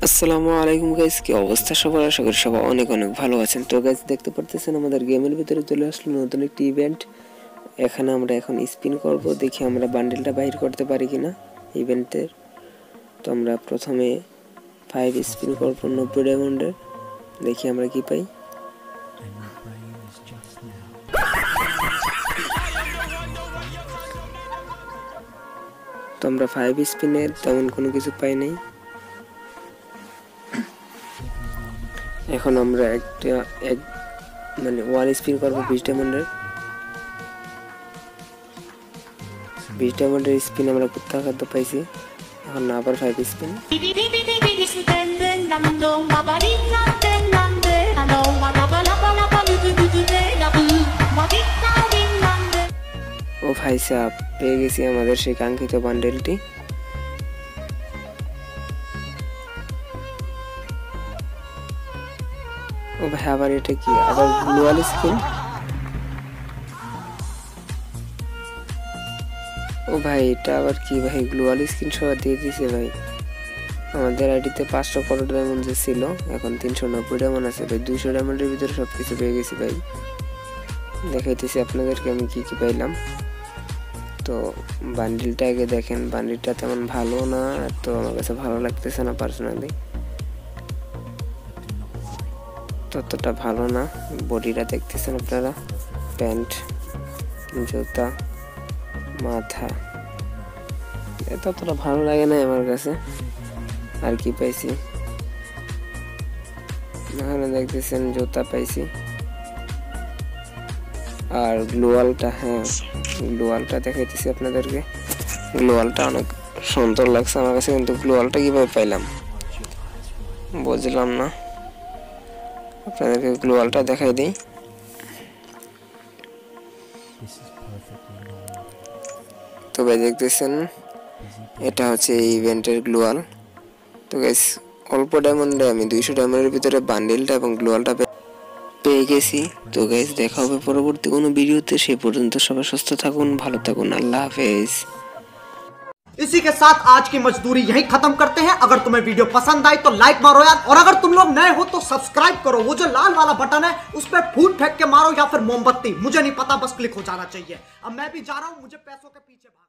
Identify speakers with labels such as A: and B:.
A: আসসালামু আলাইকুম গাইস, কি অবস্থা সবার? আশা করি সবাই অনেক অনেক ভালো আছেন। তো গাইস দেখতে পারতেছেন আমাদের গেমের ভিতরে চলে আসলো নতুন একটি ইভেন্ট। এখানে আমরা এখন স্পিন করব, দেখি আমরা বান্ডেলটা বাইর করতে পারি কিনা ইভেন্টের। তো আমরা প্রথমে 5 স্পিন করব 90 ডায়মন্ডের, দেখি আমরা কি পাই। তো আমরা 5 স্পিনে তেমন কোনো কিছু পাই নাই। এখন আমরা মানে 1 স্পিন করব 20 ডায়মন্ডের। 20 ডায়মন্ডের স্পিন আমরা কোথাও পাইছি। এখন আবার 5 স্পিন। ও ভাই সাহেব, পেয়ে গেছি আমাদের সেই কাঙ্ক্ষিত বান্ডেলটি। ও ভাই আবার এটা কি? আবার গ্লোয়াল স্কিন। ও ভাই এটা আবার কি ভাই? গ্লোয়াল স্কিন সহ দিয়ে দিছে ভাই। আমাদের আইডিতে 500 করোড় ডায়মন্ড যে ছিল, এখন 390 ডায়মন্ড আছে ভাই। 200 ডায়মন্ডের ভিতরে সবকিছু পেয়ে গেছি ভাই। দেখাইতেছি আপনাদেরকে আমি কি কি পাইলাম। তো বান্ডিলটা আগে দেখেন, বান্ডিলটা তেমন ভালো না, তো আমার কাছে ভালো লাগতেছে না পার্সোনালি, ততটা ভালো না। বডিটা দেখতেছেন আপনারা, প্যান্ট, জুতা, মাথা, ততটা ভালো লাগে না আমার কাছে। আর কি পাইছি এখানে দেখতেছেন, জুতা পাইছি আর গ্লোয়ালটা। হ্যাঁ, গ্লোয়ালটা দেখাইতেছি আপনাদেরকে। গ্লোয়ালটা অনেক সুন্দর লাগছে আমার কাছে, কিন্তু গ্লোয়ালটা কিভাবে পাইলাম বুঝলাম না। আপনাদেরকে গ্লোয়ালটা দেখাই দিই। তো ভাই দেখতেছেন, এটা হচ্ছে এই ইভেন্টের গ্লোয়াল। তো গাইস অল্প ডায়মন্ডে আমি 200 ডায়মন্ডের ভিতরে বান্ডেলটা এবং গ্লোয়ালটা পেয়ে গেছি। তো গাইস দেখা হবে পরবর্তী কোনো ভিডিওতে। সে পর্যন্ত সবাই সুস্থ থাকুন, ভালো থাকুন, আল্লাহ হাফেজ।
B: इसी के साथ आज की मजदूरी यहीं खत्म करते हैं। अगर तुम्हें वीडियो पसंद आई तो लाइक मारो यार, और अगर तुम लोग नए हो तो सब्सक्राइब करो। वो जो लाल वाला बटन है उस पर फूट फेंक के मारो या फिर मोमबत्ती, मुझे नहीं पता, बस क्लिक हो जाना चाहिए। अब मैं भी जा रहा हूं, मुझे पैसों के पीछे